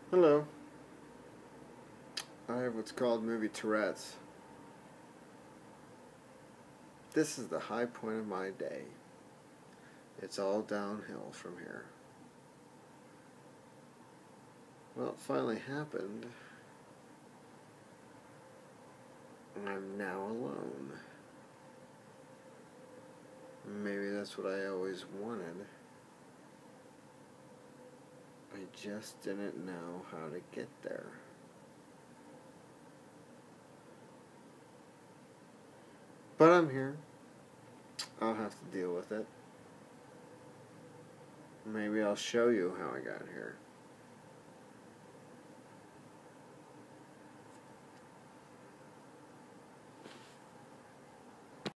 Hello. I have what's called movie Tourette's. This is the high point of my day. It's all downhill from here. Well, it finally happened. And I'm now alone. Maybe that's what I always wanted. I just didn't know how to get there. But I'm here. I'll have to deal with it. Maybe I'll show you how I got here.